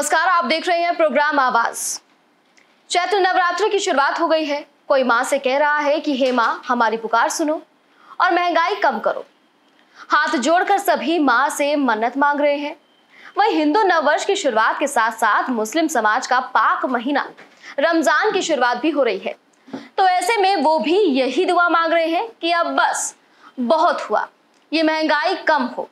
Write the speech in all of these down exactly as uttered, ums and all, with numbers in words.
नमस्कार, आप देख रहे हैं प्रोग्राम आवाज। चैत्र नवरात्र की शुरुआत हो गई है। कोई मां से कह रहा है कि हे मां, हमारी पुकार सुनो और महंगाई कम करो। हाथ जोड़कर सभी मां से मन्नत मांग रहे हैं। वहीं हिंदू नववर्ष की शुरुआत के साथ साथ मुस्लिम समाज का पाक महीना रमजान की शुरुआत भी हो रही है। तो ऐसे में वो भी यही दुआ मांग रहे हैं कि अब बस बहुत हुआ, ये महंगाई कम हो।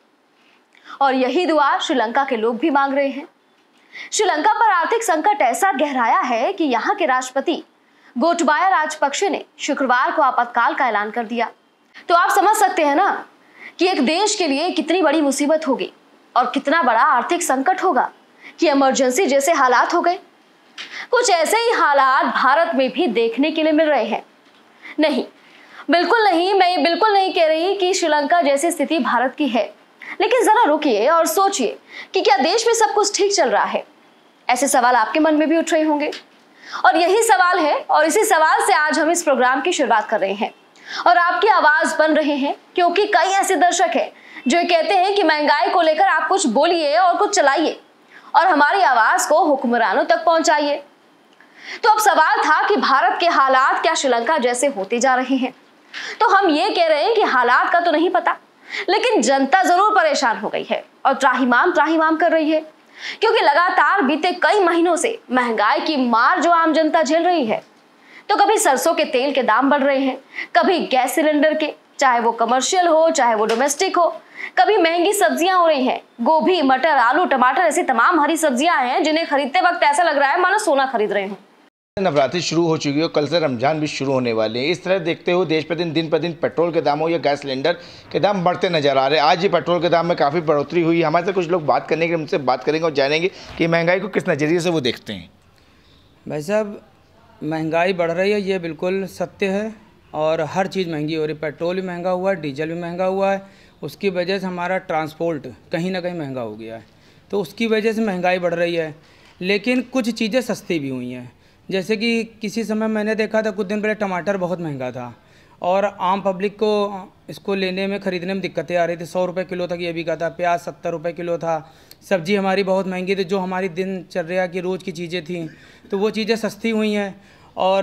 और यही दुआ श्रीलंका के लोग भी मांग रहे हैं। श्रीलंका पर आर्थिक संकट ऐसा गहराया है कि यहाँ के राष्ट्रपति गोटबाया राजपक्षे ने शुक्रवार को आपातकाल का ऐलान कर दिया। तो आप समझ सकते हैं ना कि एक देश के लिए कितनी बड़ी मुसीबत होगी और कितना बड़ा आर्थिक संकट होगा कि इमरजेंसी जैसे हालात हो गए। कुछ ऐसे ही हालात भारत में भी देखने के लिए मिल रहे हैं। नहीं, बिल्कुल नहीं, मैं ये बिल्कुल नहीं कह रही कि श्रीलंका जैसी स्थिति भारत की है, लेकिन जरा रुकिए और सोचिए कि क्या देश में सब कुछ ठीक चल रहा है। ऐसे सवाल आपके मन में भी उठ रहे होंगे और यही सवाल है और इसी सवाल से आज हम इस प्रोग्राम की शुरुआत कर रहे हैं और आपकी आवाज बन रहे हैं, क्योंकि कई ऐसे दर्शक हैं जो ये कहते हैं कि महंगाई को लेकर आप कुछ बोलिए और कुछ चलाइए और हमारी आवाज को हुक्मरानों तक पहुंचाइए। तो अब सवाल था कि भारत के हालात क्या श्रीलंका जैसे होते जा रहे हैं। तो हम ये कह रहे हैं कि हालात का तो नहीं पता, लेकिन जनता जरूर परेशान हो गई है और त्राहिमाम त्राहिमाम कर रही है, क्योंकि लगातार बीते कई महीनों से महंगाई की मार जो आम जनता झेल रही है। तो कभी सरसों के तेल के दाम बढ़ रहे हैं, कभी गैस सिलेंडर के, चाहे वो कमर्शियल हो चाहे वो डोमेस्टिक हो, कभी महंगी सब्जियां हो रही हैं। गोभी, मटर, आलू, टमाटर ऐसी तमाम हरी सब्जियां हैं जिन्हें खरीदते वक्त ऐसा लग रहा है मानो सोना खरीद रहे हैं। नवरात्रि शुरू हो चुकी है, कल से रमजान भी शुरू होने वाले हैं। इस तरह देखते हुए देश प्रतिदिन दिन प्रतिदिन पेट्रोल के दामों या गैस सिलेंडर के दाम बढ़ते नजर आ रहे हैं। आज ही पेट्रोल के दाम में काफ़ी बढ़ोतरी हुई। हमारे से कुछ लोग बात करने के उनसे बात करेंगे और जानेंगे कि महंगाई को किस नज़रिए से वो देखते हैं। भाई साहब, महंगाई बढ़ रही है, ये बिल्कुल सत्य है और हर चीज़ महंगी हो रही है। पेट्रोल भी महंगा हुआ है, डीजल भी महंगा हुआ है। उसकी वजह से हमारा ट्रांसपोर्ट कहीं ना कहीं महंगा हो गया है, तो उसकी वजह से महंगाई बढ़ रही है। लेकिन कुछ चीज़ें सस्ती भी हुई हैं, जैसे कि किसी समय मैंने देखा था कुछ दिन पहले टमाटर बहुत महंगा था और आम पब्लिक को इसको लेने में ख़रीदने में दिक्कतें आ रही थी। सौ रुपये किलो तक ये बिका था। प्याज सत्तर रुपये किलो था। सब्ज़ी हमारी बहुत महंगी थी, जो हमारी दिनचर्या की रोज़ की चीज़ें थी, तो वो चीज़ें सस्ती हुई हैं। और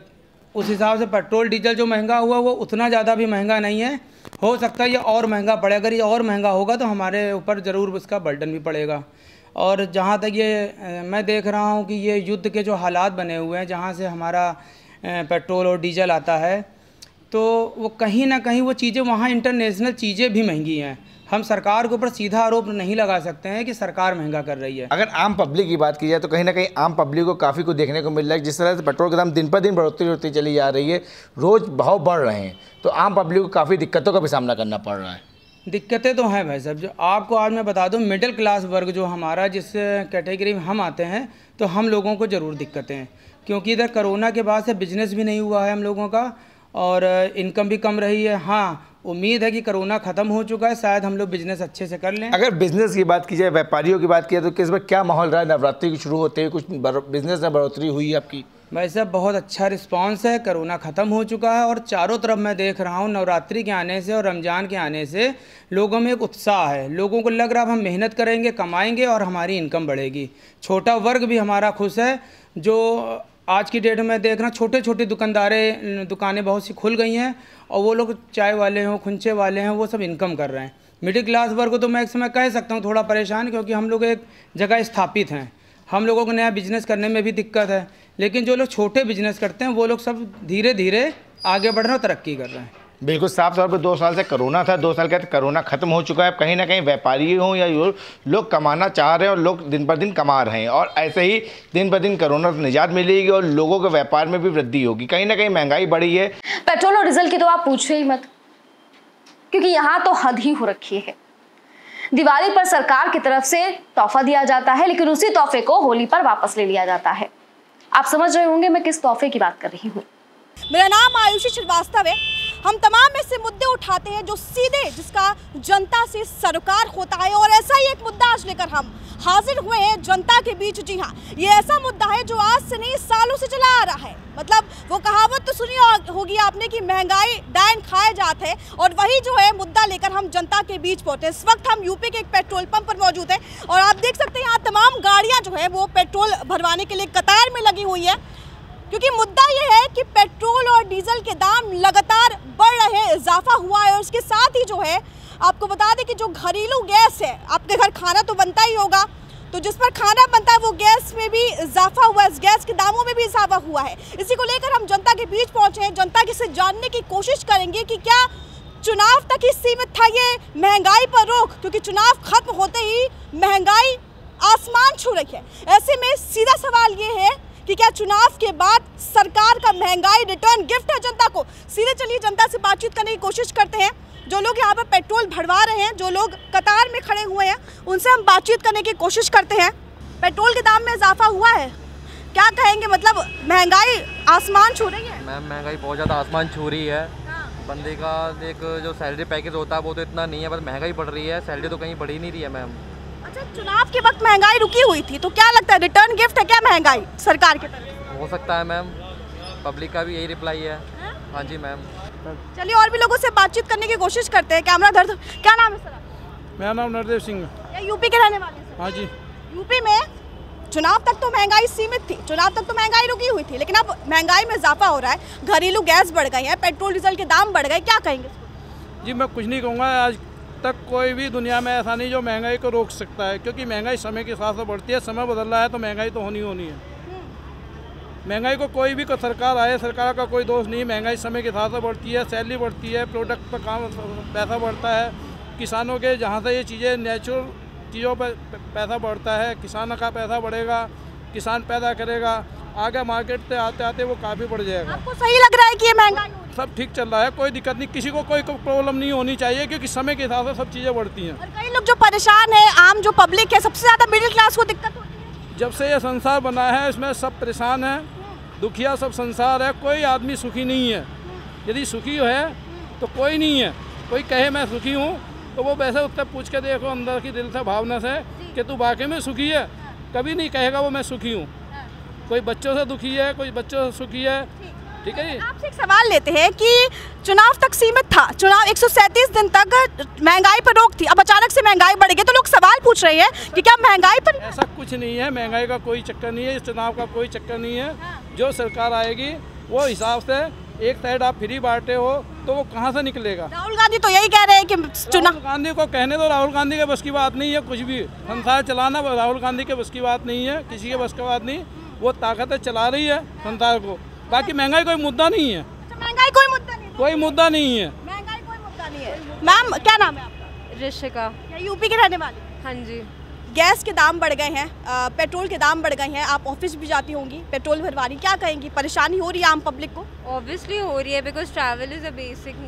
उस हिसाब से पेट्रोल डीजल जो महंगा हुआ वो उतना ज़्यादा भी महंगा नहीं है। हो सकता है ये और महंगा पड़े। अगर ये और महंगा होगा तो हमारे ऊपर ज़रूर उसका बर्डन भी पड़ेगा। और जहाँ तक ये मैं देख रहा हूँ कि ये युद्ध के जो हालात बने हुए हैं, जहाँ से हमारा पेट्रोल और डीजल आता है, तो वो कहीं ना कहीं वो चीज़ें वहाँ इंटरनेशनल चीज़ें भी महंगी हैं। हम सरकार के ऊपर सीधा आरोप नहीं लगा सकते हैं कि सरकार महंगा कर रही है। अगर आम पब्लिक की बात की जाए तो कहीं ना कहीं आम पब्लिक को काफ़ी कुछ देखने को मिल रहा है। जिस तरह से पेट्रोल के दाम दिन पर दिन बढ़ोतरी होती चली जा रही है, रोज़ भाव बढ़ रहे हैं, तो आम पब्लिक को काफ़ी दिक्कतों का भी सामना करना पड़ रहा है। दिक्कतें तो हैं भाई साहब। जो आपको आज मैं बता दूं, मिडिल क्लास वर्ग जो हमारा, जिस कैटेगरी में हम आते हैं, तो हम लोगों को ज़रूर दिक्कतें हैं, क्योंकि इधर कोरोना के बाद से बिजनेस भी नहीं हुआ है हम लोगों का और इनकम भी कम रही है। हाँ, उम्मीद है कि कोरोना ख़त्म हो चुका है, शायद हम लोग बिज़नेस अच्छे से कर लें। अगर बिज़नेस की बात की जाए, व्यापारियों की बात की जाए, तो किस बार क्या माहौल रहा है? नवरात्रि की शुरू होते ही कुछ बिज़नेस में बढ़ोतरी हुई है आपकी? भाई साहब, बहुत अच्छा रिस्पांस है। कोरोना ख़त्म हो चुका है और चारों तरफ मैं देख रहा हूँ नवरात्रि के आने से और रमज़ान के आने से लोगों में एक उत्साह है। लोगों को लग रहा है हम मेहनत करेंगे, कमाएंगे और हमारी इनकम बढ़ेगी। छोटा वर्ग भी हमारा खुश है। जो आज की डेट में देख रहा हूँ, छोटे छोटे दुकानदारें दुकानें बहुत सी खुल गई हैं और वो लोग चाय वाले हों, खुंचे वाले हैं, वो सब इनकम कर रहे हैं। मिडिल क्लास वर्ग को तो मैं एक समय कह सकता हूँ थोड़ा परेशान, क्योंकि हम लोग एक जगह स्थापित हैं। हम लोगों को नया बिजनेस करने में भी दिक्कत है, लेकिन जो लोग छोटे बिजनेस करते हैं वो लोग सब धीरे धीरे आगे बढ़ रहे हैं, तरक्की कर रहे हैं। बिल्कुल साफ तौर पर दो साल से कोरोना था, दो साल के बाद कोरोना खत्म हो चुका है। कहीं ना कहीं व्यापारी हों या लोग कमाना चाह रहे हैं और लोग दिन पर दिन कमा रहे हैं, और ऐसे ही दिन पर दिन कोरोना से निजात मिलेगी और लोगों के व्यापार में भी वृद्धि होगी। कहीं ना कहीं महंगाई बढ़ी है। पेट्रोल और डीजल की तो आप पूछे ही मत, क्योंकि यहाँ तो हद ही हो रखी है। दिवाली पर सरकार की तरफ से तोहफा दिया जाता है, लेकिन उसी तोहफे को होली पर वापस ले लिया जाता है। आप समझ रहे होंगे मैं किस तोहफे की बात कर रही हूँ। मेरा नाम आयुषी श्रीवास्तव है। हम तमाम ऐसे मुद्दे उठाते हैं जो सीधे जिसका जनता से सरोकार होता है, और ऐसा ही एक मुद्दा आज लेकर हम हाजिर हुए हैं जनता के बीच। जी हाँ, ये ऐसा मुद्दा है जो आज से नहीं सालों से चला आ रहा है। मतलब वो कहावत तो सुनी होगी आपने कि महंगाई डायन खाए जात है, और वही जो है मुद्दा लेकर हम जनता के बीच पहुंचे। इस वक्त हम यूपी के एक पेट्रोल पंप पर मौजूद हैं और आप देख सकते हैं यहाँ तमाम गाड़ियाँ जो है वो पेट्रोल भरवाने के लिए कतार में लगी हुई है, क्योंकि मुद्दा ये है कि पेट्रोल और डीजल के दाम लगातार बढ़ रहे हैं, इजाफा हुआ है। और उसके साथ ही जो है आपको बता दें कि जो घरेलू गैस है, आपके घर खाना तो बनता ही होगा, तो जिस पर खाना बनता है वो गैस में भी इजाफा हुआ है, इस गैस के दामों में भी इजाफा हुआ है। इसी को लेकर हम जनता के बीच पहुंचे हैं, जनता के से जानने की कोशिश करेंगे कि क्या चुनाव तक ही सीमित था ये महंगाई पर रोक, क्योंकि चुनाव खत्म होते ही महंगाई आसमान छू रही है। ऐसे में सीधा सवाल ये है कि क्या चुनाव के बाद सरकार का महंगाई रिटर्न गिफ्ट है जनता को। सीधे चलिए जनता से बातचीत करने की कोशिश करते हैं। जो लोग यहाँ पर पेट्रोल भरवा रहे हैं, जो लोग कतार में खड़े हुए हैं, उनसे हम बातचीत करने की कोशिश करते हैं। पेट्रोल के दाम में इजाफा हुआ है, क्या कहेंगे? मतलब महंगाई आसमान छू रही है। मैम महंगाई बहुत ज़्यादा आसमान छू रही है। बंदे का एक जो सैलरी पैकेज होता है वो तो इतना नहीं है, बस महंगाई बढ़ रही है, सैलरी तो कहीं बढ़ ही नहीं रही है मैम। अच्छा, चुनाव के वक्त महंगाई रुकी हुई थी, तो क्या लगता है रिटर्न गिफ्ट है क्या महंगाई सरकार की तरफ? हो सकता है मैम, पब्लिक का भी यही रिप्लाई है। हाँ जी मैम। चलिए और भी लोगों से बातचीत करने की कोशिश करते हैं। कैमरा दर्द, क्या नाम है सर? मेरा नाम नरदेव सिंह है। यूपी के रहने वाले हैं? हाँ जी। यूपी में चुनाव तक तो महंगाई सीमित थी, चुनाव तक तो महंगाई रुकी हुई थी, लेकिन अब महंगाई में इजाफा हो रहा है, घरेलू गैस बढ़ गई है, पेट्रोल डीजल के दाम बढ़ गए, क्या कहेंगे? जी मैं कुछ नहीं कहूँगा, आज तक कोई भी दुनिया में ऐसा नहीं जो महंगाई को रोक सकता है, क्योंकि महंगाई समय के साथ साथ बढ़ती है, समय बदल रहा है तो महंगाई तो होनी होनी है। महंगाई को कोई भी को सरकार आए, सरकार का कोई दोष नहीं, महंगाई समय के साथ साथ बढ़ती है, सैलरी बढ़ती है, प्रोडक्ट पर काम पैसा बढ़ता है, किसानों के जहाँ से ये चीज़ें नेचुरल चीज़ों पर पैसा बढ़ता है, किसान का पैसा बढ़ेगा, किसान पैदा करेगा, आगे मार्केट से आते आते वो काफ़ी बढ़ जाएगा। आपको सही लग रहा है कि ये महंगाई हो रही है? सब ठीक चल रहा है, कोई दिक्कत नहीं, किसी को कोई प्रॉब्लम नहीं होनी चाहिए, क्योंकि समय के हिसाब से सब चीज़ें बढ़ती हैं। और कई लोग जो परेशान है, आम जो पब्लिक है, सबसे ज़्यादा मिडिल क्लास को दिक्कत होती है। जब से ये संसार बना है इसमें सब परेशान है, दुखिया सब संसार है, कोई आदमी सुखी नहीं है। यदि सुखी है तो कोई नहीं है, कोई कहे मैं सुखी हूँ तो वो वैसे उससे पूछ के देखो अंदर की दिल से भावना से कि तू वाकई में सुखी है, कभी नहीं कहेगा वो मैं सुखी हूँ। कोई बच्चों से दुखी है, कोई बच्चों से सुखी है, ठीक है जी। आपसे एक सवाल लेते हैं कि चुनाव तक सीमित था, चुनाव एक सौ सैंतीस दिन तक महंगाई पर रोक थी, अब अचानक से महंगाई बढ़ गई, तो लोग सवाल पूछ रहे हैं कि क्या महंगाई पर? ऐसा कुछ नहीं है, महंगाई का कोई चक्कर नहीं है, इस चुनाव का कोई चक्कर नहीं है। जो सरकार आएगी वो हिसाब से, एक साइड आप फ्री बांटे हो तो वो कहाँ से निकलेगा? राहुल गांधी तो यही कह रहे हैं कि चुनाव। राहुल गांधी को कहने दो, राहुल गांधी के बस की बात नहीं है, कुछ भी संसार चलाना राहुल गांधी के बस की बात नहीं है, किसी के बस की बात नहीं, वो ताकत चला रही है संसार को। बाकी महंगाई कोई मुद्दा नहीं है। महंगाई कोई मुद्दा नहीं, कोई मुद्दा नहीं है, महंगाई कोई मुद्दा नहीं है। मैम क्या नाम है आपका? ऋषिका। यूपी के रहने वाले? हाँ जी। गैस के दाम बढ़ गए हैं, पेट्रोल के दाम बढ़ गए हैं, आप ऑफिस भी जाती होंगी पेट्रोल भरवानी, क्या कहेंगी? परेशानी हो रही है आम पब्लिक को? ऑब्वियसली हो रही है, because travel is a basic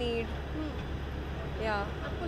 need. या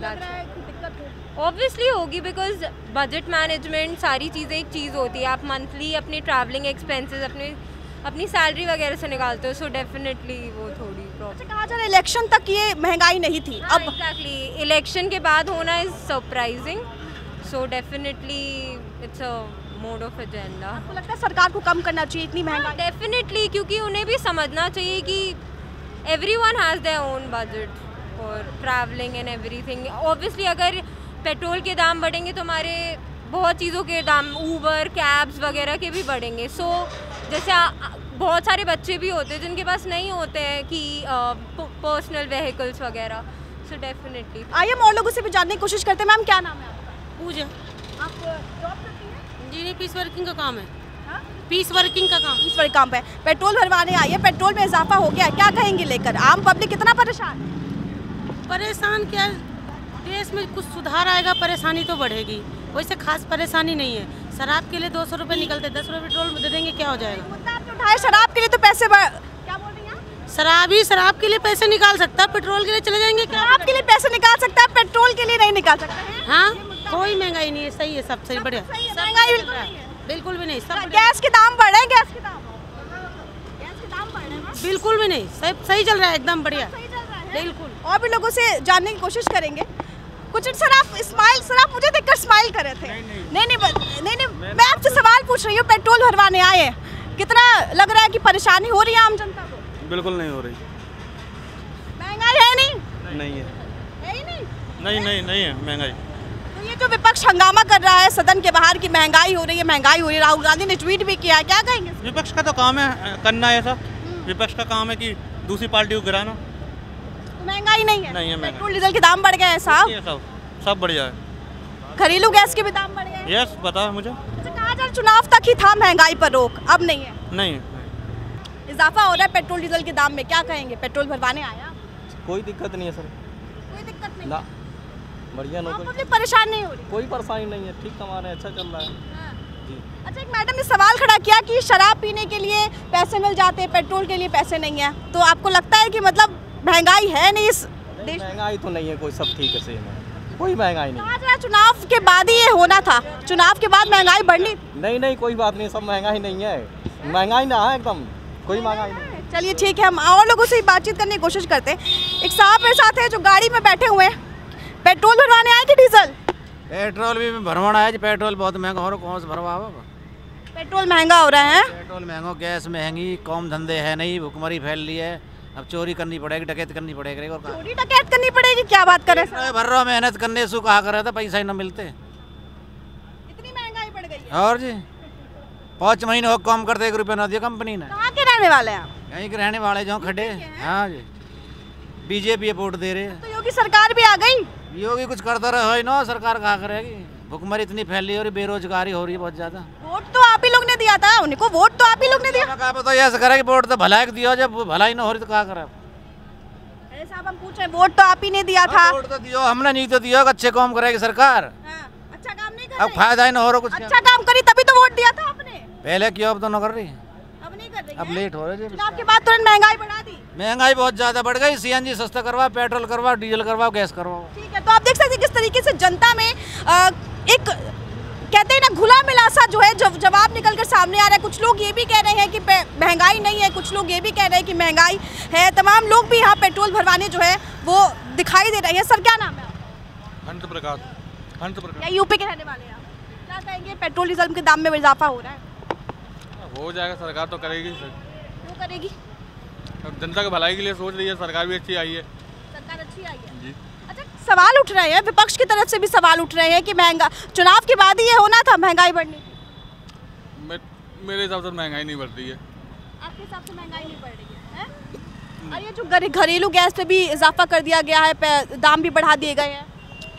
ऑब्वियसली होगी, बिकॉज बजट मैनेजमेंट सारी चीज़ें एक चीज़ होती है, आप मंथली अपनी ट्रैवलिंग एक्सपेंसेस अपने अपनी सैलरी वगैरह से निकालते हो, सो डेफिनेटली वो थोड़ी प्रॉब्लम। कहा जा रहा है इलेक्शन तक ये महंगाई नहीं थी, अब अब एग्जैक्टली इलेक्शन के बाद होना is surprising, so definitely it's a mode of agenda. आपको लगता है सरकार को कम करना चाहिए इतनी महंगाई? डेफिनेटली, क्योंकि उन्हें भी समझना चाहिए कि everyone has their own budget for travelling and everything. Obviously अगर पेट्रोल के दाम बढ़ेंगे तो हमारे बहुत चीज़ों के दाम, ऊबर कैब्स वगैरह के भी बढ़ेंगे। सो so, जैसे आ, बहुत सारे बच्चे भी होते हैं जिनके पास नहीं होते हैं कि पर्सनल व्हीकल्स वगैरह, सो डेफिनेटली। आइए हम और लोगों से भी जानने की कोशिश करते हैं। मैम क्या नाम है आपका? पूजा। आप जॉब करती हैं? जी नहीं, पीस वर्किंग का काम है। हाँ? पीस वर्किंग का काम पीस वर्क काम पे पेट्रोल भरवाने आई है, पेट्रोल में इजाफा हो गया, क्या कहेंगे लेकर? आम पब्लिक कितना परेशान है? परेशान क्या, देश में कुछ सुधार आएगा परेशानी तो बढ़ेगी, वैसे खास परेशानी नहीं है। शराब के लिए दो सौ रुपये निकलते, दस रुपये पेट्रोल दे देंगे, क्या हो जाएगा? मुद्दा आपने उठाया, शराब के लिए तो पैसे बढ़... क्या बोल रही हैं? शराबी शराब के लिए पैसे निकाल सकता है, पेट्रोल के लिए चले जाएंगे क्या? शराब के लिए पैसे निकाल सकता है, पेट्रोल के लिए नहीं निकाल सकता। हाँ, कोई महंगाई नहीं है, सही है, सब सही, बढ़िया। महंगाई बिल्कुल नहीं है, बिल्कुल भी नहीं। सब गैस के दाम बढ़ रहे हैं, गैस के दाम गैस के दाम बढ़ रहे हैं, बिल्कुल भी नहीं, सही सही चल रहा है, एकदम बढ़िया। सही चल रहा है। बिल्कुल, और भी लोगों से जानने की कोशिश करेंगे। कुछ सर आप स्माइल, सर आप मुझे देखकर स्माइल कर रहे थे। नहीं नहीं नहीं नहीं, नहीं, नहीं मैं आपसे सवाल पूछ रही हूँ, पेट्रोल भरवाने आए हैं, कितना लग रहा है कि परेशानी हो रही है आम जनता को? बिल्कुल नहीं हो रही। महंगाई है नहीं? नहीं है, है ही नहीं? नहीं नहीं नहीं है महंगाई। तो ये जो विपक्ष हंगामा कर रहा है सदन के बाहर की महंगाई हो रही है, महंगाई हो रही है, राहुल गांधी ने ट्वीट भी किया है, क्या कहेंगे? विपक्ष का तो काम है करना ऐसा, विपक्ष का काम है कि दूसरी पार्टी को गिराना। तो महंगाई नहीं है? नहीं है महंगाई। पेट्रोल डीजल के दाम बढ़ गए हैं साहब, सब सब बढ़िया है। घरेलू गैस के भी दाम बढ़ गए हैं। यस, बता मुझे। अच्छा, कहा जा चुनाव तक ही था महंगाई पर रोक, अब नहीं है? नहीं, इजाफा हो रहा है पेट्रोल डीजल के दाम में, क्या कहेंगे? पेट्रोल भरवाने आया, कोई दिक्कत नहीं है सर, कोई दिक्कत नहीं, ना बढ़िया आप नौकरी, पब्लिक परेशान नहीं हो रही? कोई परेशानी नहीं है, ठीक कमा रहे हैं, अच्छा चल रहा है। हाँ। जी। अच्छा, एक मैडम ने सवाल खड़ा किया कि शराब पीने के लिए पैसे मिल जाते हैं, पेट्रोल के लिए पैसे नहीं है, तो आपको लगता है कि मतलब महंगाई है नहीं इस देश में? महंगाई तो नहीं है, कोई सब ठीक है, सेम है, कोई महंगाई नहीं। कहा जा रहा है चुनाव के बाद ही ये होना था, चुनाव के बाद महंगाई बढ़नी। नहीं नहीं कोई बात नहीं, सब महंगाई नहीं है, महंगाई ना है एकदम, कोई महंगाई नहीं। चलिए ठीक है, हम और लोगों से बातचीत करने की कोशिश करते हैं। एक साहब मेरे साथ है जो गाड़ी में बैठे हुए हैं, पेट्रोल भरवाने आए कि डीजल? पेट्रोल भी भरवाना है, पेट्रोल बहुत महंगा हो रहा, कौन से भरवा? पेट्रोल महंगा हो रहा है, पेट्रोल महंगा, गैस महंगी, कौन धंधे है नहीं, भुखमरी फैल रही है, अब चोरी करनी पड़ेगी, डकैत करनी पड़ेगी। और चोरी डकैत करनी पड़ेगी, क्या बात कर रहे हैं? भर रहा मेहनत करने से कहा कर रहा था, पैसा ही न मिलते, इतनी महंगाई बढ़ गई है। और जी पाँच महीने हो काम करते, एक रुपया न दिया कंपनी ने। कहाँ के रहने वाले हैं आप? कहीं के रहने वाले जो खड़े, हाँ जी, बीजेपी वोट दे रहे हैं। तो योगी सरकार भी आ गई, योगी कुछ करता रहे ना, सरकार कहा करेगी, भुखमरी इतनी फैली हो रही, बेरोजगारी हो रही है बहुत ज्यादा। वोट तो आप ही लोग ने दिया था, उनको वोट तो आप ही लोग ने दिया। कहा पता ऐसा करे कि वोट तो भलाई को दिया, जब भलाई ना हो रही तो क्या करे? अरे साहब हम पूछ रहे हैं, वोट तो आप ही ने दिया था। वोट तो दियो, हमने नहीं तो दिया, अच्छे काम करेगी सरकार। हाँ, अच्छा काम नहीं कर अब रही। फायदा ही ना हो रहा कुछ। अच्छा काम करी तभी तो वोट दिया था आपने, पहले क्यों, अब तो न कर रही, अब नहीं कर रही अब है। लेट हो रही है। चुनाव के बाद तुरंत महंगाई बढ़ा दी। महंगाई बहुत ज्यादा बढ़ गई, सीएनजी सस्ता करवाओ, पेट्रोल करवाओ, डीजल करवाओ, गैस करवाओ। ठीक है, तो आप देख सकते हैं किस तरीके से जनता में आ, एक कहते हैं ना घुला मिला सा जो है जब जवाब निकल कर सामने आ रहा है। कुछ लोग ये भी कह रहे हैं कि महंगाई नहीं है, कुछ लोग ये भी कह रहे हैं कि महंगाई है। तमाम लोग भी यहाँ पेट्रोल भरवाने जो है वो दिखाई दे रहे हैं। सर क्या नाम है आपका? हंत प्रकाश। हंत प्रकाश। या यूपी के रहने वाले हैं आप? क्या कहेंगे, पेट्रोल डीजल के दाम में इजाफा हो रहा है? हो जाएगा, सरकार तो करेगी सर। क्यों करेगी? अब जनता की भलाई के लिए सोच रही है, सरकार भी अच्छी आई है। सरकार अच्छी आई है जी। अच्छा, सवाल उठ रहे हैं विपक्ष की तरफ से भी, सवाल उठ रहे हैं कि महंगा चुनाव के बाद ही ये होना था, महंगाई बढ़नी थी। मैं मेरे हिसाब से महंगाई नहीं बढ़ती है। आपके हिसाब से महंगाई नहीं बढ़ रही है, है? और ये जो घरे- घरेलू गैस पे भी इजाफा कर दिया गया है, दाम भी बढ़ा दिए गए हैं।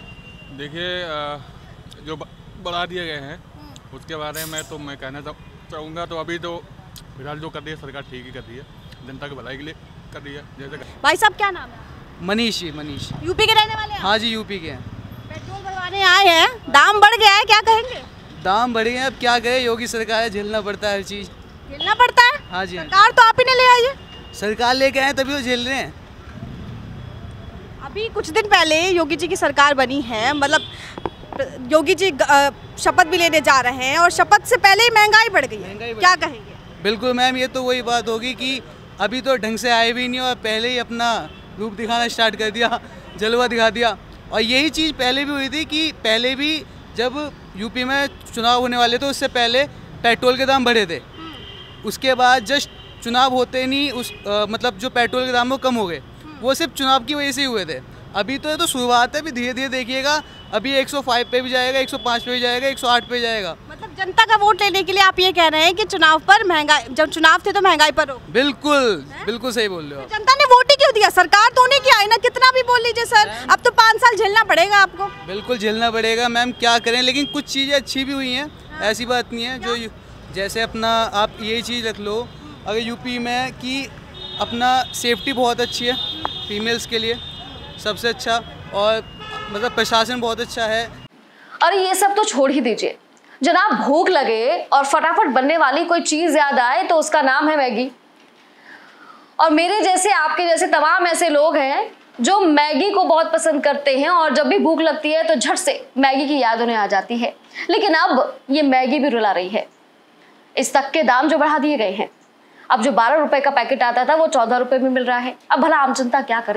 देखिए जो बढ़ा दिए गए हैं उसके बारे में तो मैं कहना चाहूँगा, तो अभी तो फिलहाल जो कर रही है सरकार ठीक ही कर रही है, जनता की भलाई के लिए कर रही है। जैसे भाई साहब क्या नाम है? मनीष जी, मनीष। यूपी के रहने वाले हैं? हाँ जी, यूपी के हैं। पेट्रोल भरवाने आए हैं, दाम बढ़ गया है, क्या कहेंगे? दाम बढ़े हैं, अब क्या कहे, योगी सरकार है, झेलना पड़ता है हर चीज़। झेलना पड़ता है? हाँ जी, सरकार तो आप ही ने ले आई है। सरकार लेके आए तभी तो झेल रहे हैं। अभी कुछ दिन पहले योगी जी की सरकार बनी है, मतलब योगी जी अ, शपथ भी लेने जा रहे हैं और शपथ से पहले ही महंगाई बढ़ गई है, क्या कहेंगे? बिल्कुल मैम, ये तो वही बात होगी कि अभी तो ढंग से आए भी नहीं और पहले ही अपना रूप दिखाना स्टार्ट कर दिया, जलवा दिखा दिया। और यही चीज़ पहले भी हुई थी कि पहले भी जब यूपी में चुनाव होने वाले थे उससे पहले पेट्रोल के दाम बढ़े थे, उसके बाद जस्ट चुनाव होते नहीं उस आ, मतलब जो पेट्रोल के दाम वो कम हो गए, वो सिर्फ चुनाव की वजह से ही हुए थे। अभी तो ये तो शुरुआत है, अभी धीरे धीरे देखिएगा, अभी एक सौ पाँच पे भी जाएगा, एक सौ पाँच पे भी जाएगा, एक सौ आठ पे जाएगा। मतलब जनता का वोट लेने के लिए आप ये कह रहे हैं कि चुनाव पर महंगाई, जब चुनाव थे तो महंगाई पर हो? बिल्कुल बिल्कुल सही बोल रहे हो। जनता ने वोट ही क्यों दिया? सरकार तो उन्हीं की आई ना, कितना भी बोल लीजिए सर, अब तो पाँच साल झेलना पड़ेगा आपको। बिल्कुल झेलना पड़ेगा मैम, क्या करें, लेकिन कुछ चीज़ें अच्छी भी हुई हैं, ऐसी बात नहीं है। जो जैसे अपना आप ये चीज़ रख लो, अगर यूपी में कि अपना सेफ्टी बहुत अच्छी है फीमेल्स के लिए, सबसे अच्छा, और मतलब प्रशासन बहुत अच्छा है। अरे ये सब तो छोड़ ही दीजिए जनाब, भूख लगे और फटाफट बनने वाली कोई चीज याद आए तो उसका नाम है मैगी। और मेरे जैसे, आपके जैसे तमाम ऐसे लोग हैं जो मैगी को बहुत पसंद करते हैं और जब भी भूख लगती है तो झट से मैगी की याद उन्हें आ जाती है। लेकिन अब ये मैगी भी रुला रही है, इस तक के दाम जो बढ़ा दिए गए हैं। अब जो बारह रुपए का पैकेट आता था वो चौदह रुपए में मिल रहा है। अब भला आम जनता क्या करे?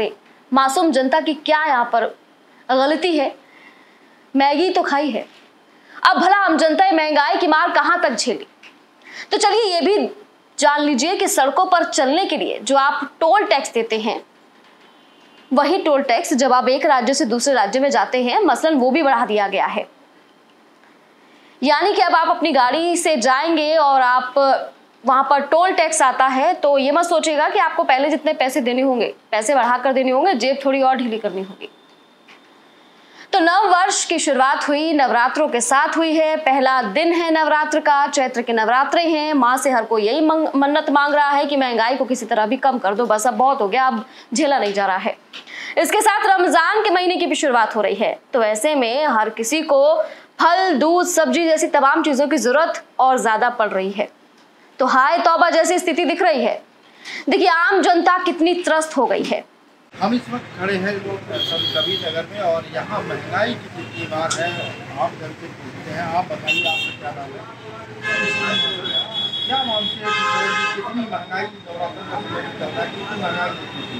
मासूम जनता की क्या यहाँ पर गलती है? मैगी तो खाई है, अब भला आम जनता महंगाई की मार कहां तक झेली? तो चलिए ये भी जान लीजिए कि सड़कों पर चलने के लिए जो आप टोल टैक्स देते हैं, वही टोल टैक्स जब आप एक राज्य से दूसरे राज्य में जाते हैं, मसलन वो भी बढ़ा दिया गया है। यानी कि अब आप अपनी गाड़ी से जाएंगे और आप वहां पर टोल टैक्स आता है तो ये मत सोचिएगा कि आपको पहले जितने पैसे देने होंगे, पैसे बढ़ाकर देने होंगे, जेब थोड़ी और ढीली करनी होगी। तो नव वर्ष की शुरुआत हुई, नवरात्रों के साथ हुई है। पहला दिन है नवरात्र का, चैत्र के नवरात्रे हैं। माँ से हर कोई यही मन्नत मांग रहा है कि महंगाई को किसी तरह भी कम कर दो, बस अब बहुत हो गया, अब झेला नहीं जा रहा है। इसके साथ रमजान के महीने की भी शुरुआत हो रही है, तो ऐसे में हर किसी को फल, दूध, सब्जी जैसी तमाम चीजों की जरूरत और ज्यादा पड़ रही है। तो हाय तौबा जैसी स्थिति दिख रही है। देखिए आम जनता कितनी त्रस्त हो गई है। हम इस वक्त खड़े हैं कबीर नगर में और यहाँ महंगाई की जितनी बात है आप जन से पूछते हैं। आप बताइए, आपका क्या नाम है, क्या मानते हैं कि कितनी महंगाई की नवरात्र का समय चल रहा है, कितनी महंगाई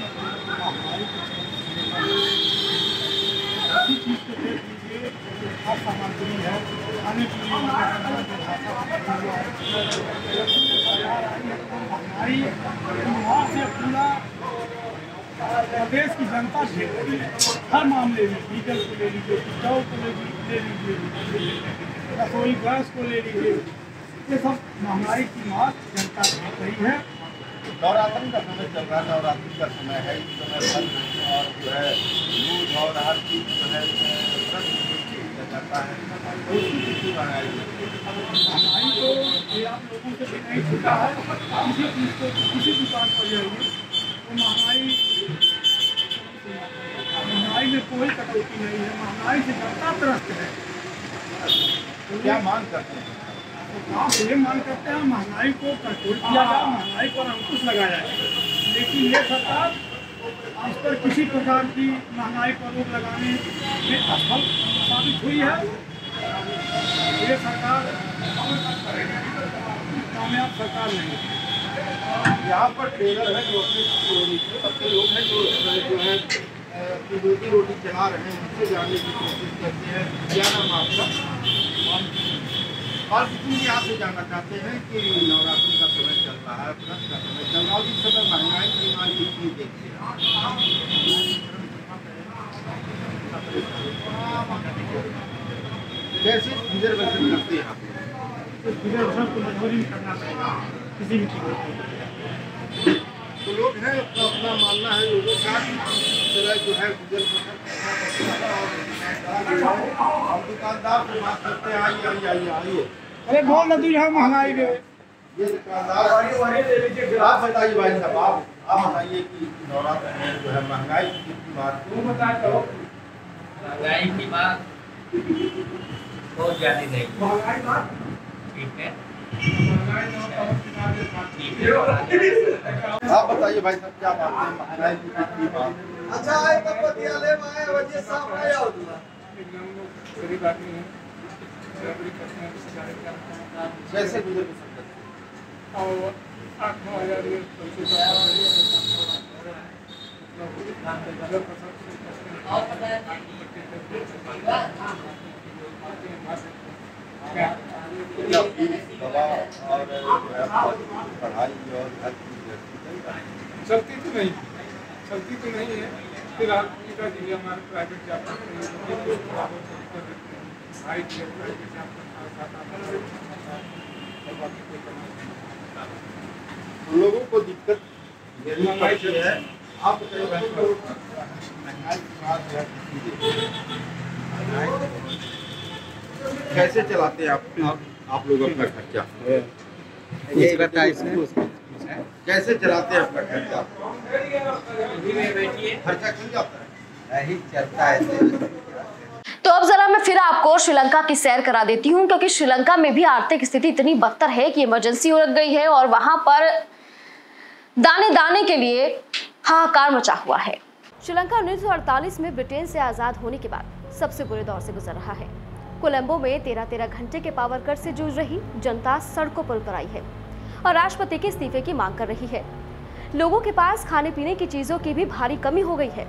ऐसी चीज़ को देख लीजिए, हर सामग्री है, खाने पीने महंगाई वहाँ से पूरा प्रदेश की जनता झेल रही है। हर मामले में डीजल को ले लीजिए, पेट्रोल को ले लीजिए, रसोई गैस को ले लीजिए, ये सब महंगाई की मार जनता झेल रही है। नवरात्रि का समय चल रहा है, नवरात्रि का समय है, इस समय फल और जो है दूध और हर चीज़ जो है किया जाता है, तो उसकी कितनी महंगाई महंगाई तो ये आप लोगों से देखना ही छूटा है। किसी चीज़ को किसी दुकान पर जाइए तो महंगाई महंगाई में कोई कटौती नहीं है, महंगाई से जनता त्रस्त है। तो क्या मांग करते हैं? तो आप ये मांग करते हैं महंगाई को कंट्रोल किया जाए, महंगाई पर अंकुश लगाया जाए, लेकिन ये सरकार इस पर किसी प्रकार की महंगाई पर रोक लगाने में असफल साबित हुई है। ये सरकार कामयाब सरकार नहीं है। यहाँ पर ट्रेलर है जो अपने सबके लोग हैं जो जो है रोटी रोटी चला रहे हैं, उनसे जाने की कोशिश करते हैं। क्या नाम आपका? और कितनी आपसे जानना चाहते हैं कि नवरात्रि का समय चल रहा है, व्रत का समय चल रहा है, इस समय महंगाई की बीमारी कितनी देखते हैं? कैसे रिजर्वेशन करते हैं आप? रिजर्वेशन को मजबूरी में करना पड़ेगा किसी भी चीज़ को। तो लोग हैं, अपना अपना मानना है, लोगों का तरह जो है हम दुकानदार से बात करते हैं। आइए आइए आइए आइए, अरे बोल ना तू यहाँ महंगाई में ये दुकानदार। आप बताइए भाई साहब, आप आप बताइए कि नवरात्र में जो है महंगाई की कितनी बात करो। महंगाई की बात बहुत ज़्यादा नहीं, ठीक है। आप बताइए भाई साहब, क्या बात है महंगाई की कितनी बात? अच्छा है तब बतियाले में वजह साफ नहीं होता। गरीब आदमी है, कैसे गुजर सकते हैं? और आठ नौ हज़ार दवा और पढ़ाई और हर चीज़ चलती तो नहीं चलती तो नहीं है। फिर आप हमारे प्राइवेट जॉब लोगों को दिक्कत है। आप कैसे चलाते हैं आप आप, आप लोग अपना खर्चा? यही बताइए, कैसे चलाते हैं अपना खर्चा? खर्चा क्यों जाता है? यही चलता है। तो अब जरा मैं फिर आपको श्रीलंका की सैर करा देती हूँ, क्योंकि श्रीलंका में भी आर्थिक स्थिति इतनी बदतर है कि इमरजेंसी उलट गई है और वहां पर दाने दाने के लिए हाहाकार मचा हुआ है। श्रीलंका उन्नीस सौ अड़तालीस में ब्रिटेन से आजाद होने के बाद सबसे बुरे दौर से गुजर रहा है। कोलंबो में तेरह तेरह घंटे के पावर कट से जूझ रही जनता सड़कों पर उतर आई है और राष्ट्रपति के इस्तीफे की मांग कर रही है। लोगों के पास खाने पीने की चीजों की भी भारी कमी हो गई है।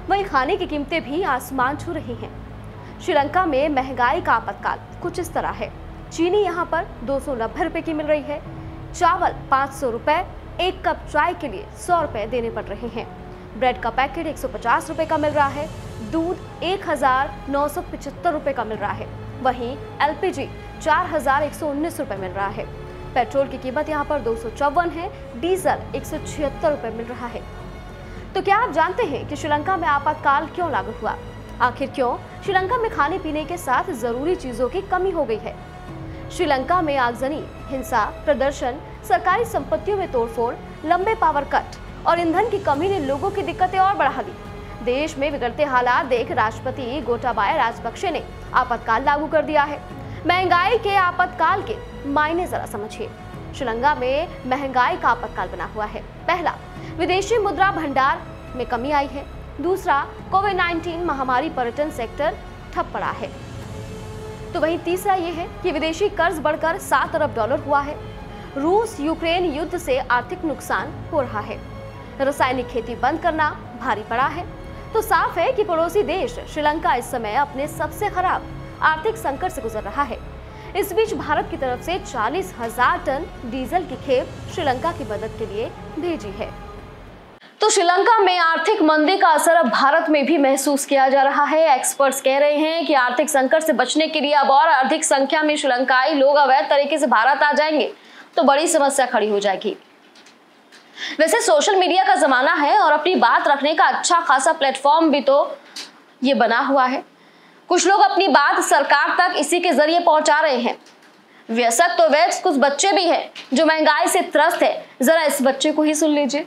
वहीं खाने की कीमतें भी आसमान छू रही हैं। श्रीलंका में महंगाई का आपातकाल कुछ इस तरह है। चीनी यहाँ पर दो सौ नब्बे रुपए की मिल रही है, चावल पाँच सौ रुपए, एक कप चाय के लिए सौ रुपए देने पड़ रहे हैं, ब्रेड का पैकेट एक सौ पचास रुपए का मिल रहा है, दूध एक हजार नौ सौ पचहत्तर रुपए का मिल रहा है, वहीं एलपीजी चार हजार एक सौ उन्नीस रुपए मिल रहा है। पेट्रोल की कीमत यहाँ पर दो सौ चौवन है, डीजल एक सौ छिहत्तर रुपए मिल रहा है। तो क्या आप जानते हैं कि श्रीलंका में आपातकाल क्यों लागू हुआ? आखिर क्यों श्रीलंका में खाने पीने के साथ जरूरी चीजों की कमी हो गई है? श्रीलंका में आगजनी, हिंसा, प्रदर्शन, सरकारी संपत्तियों में तोड़फोड़, लंबे पावर कट और ईंधन की कमी ने लोगों की दिक्कतें और बढ़ा दी। देश में बिगड़ते हालात देख राष्ट्रपति गोटाबाया राजपक्षे ने आपातकाल लागू कर दिया है। महंगाई के आपातकाल के मायने जरा समझिए। श्रीलंका में महंगाई का आपातकाल बना हुआ है। पहला, विदेशी मुद्रा भंडार में कमी आई है। दूसरा, कोविड नाइन्टीन महामारी, पर्यटन सेक्टर ठप पड़ा है। तो वहीं तीसरा ये है कि विदेशी कर्ज बढ़कर सात अरब डॉलर हुआ है। रूस यूक्रेन युद्ध से आर्थिक नुकसान हो रहा है। रासायनिक खेती बंद करना भारी पड़ा है। तो साफ है कि पड़ोसी देश श्रीलंका इस समय अपने सबसे खराब आर्थिक संकट से गुजर रहा है। इस बीच भारत की तरफ से चालीस हजार टन डीजल की खेप श्रीलंका की मदद के लिए भेजी है। तो श्रीलंका में आर्थिक मंदी का असर अब भारत में भी महसूस किया जा रहा है। एक्सपर्ट्स कह रहे हैं कि आर्थिक संकट से बचने के लिए अब और अधिक संख्या में श्रीलंकाई लोग अवैध तरीके से भारत आ जाएंगे तो बड़ी समस्या खड़ी हो जाएगी। वैसे सोशल मीडिया का जमाना है और अपनी बात रखने का अच्छा खासा प्लेटफॉर्म भी तो ये बना हुआ है। कुछ लोग अपनी बात सरकार तक इसी के जरिए पहुंचा रहे हैं। व्यसक तो वैसे कुछ बच्चे भी हैं जो महंगाई से त्रस्त है। जरा इस बच्चे को ही सुन लीजिए।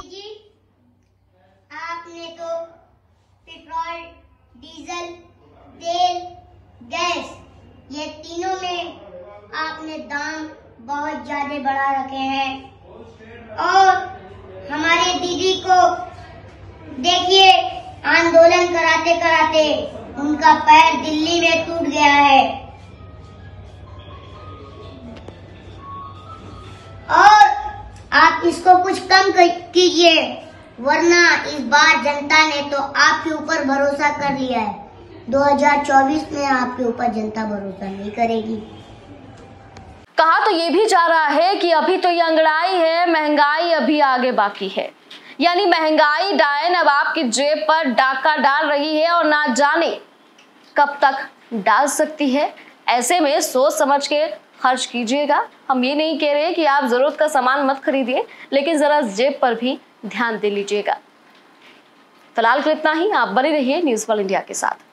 आपने तो पेट्रोल, डीजल, तेल, गैस, ये तीनों में आपने दाम बहुत ज्यादा बढ़ा रखे हैं और हमारे दीदी को देखिए आंदोलन कराते कराते उनका पैर दिल्ली में टूट गया है और आप इसको कुछ कम कीजिए, वरना इस बार जनता ने तो आपके ऊपर भरोसा कर लिया है। दो हज़ार चौबीस में आपके ऊपर जनता भरोसा नहीं करेगी। कहा तो ये भी जा रहा है कि अभी तो ये अंगड़ाई है, महंगाई अभी आगे बाकी है। यानी महंगाई डायन अब आपकी जेब पर डाका डाल रही है और ना जाने कब तक डाल सकती है। ऐसे में सोच समझ के खर्च कीजिएगा। हम ये नहीं कह रहे कि आप जरूरत का सामान मत खरीदिए, लेकिन जरा जेब पर भी ध्यान दे लीजिएगा। फिलहाल के इतना ही। आप बने रहिए न्यूज़ वर्ल्ड इंडिया के साथ।